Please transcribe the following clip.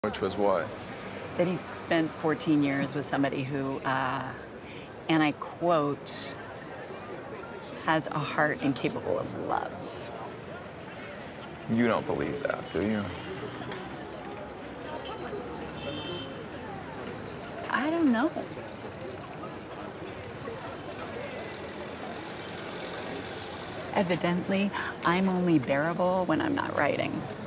Which was what? That he'd spent 14 years with somebody who, and I quote, has a heart incapable of love. You don't believe that, do you? I don't know. Evidently, I'm only bearable when I'm not writing.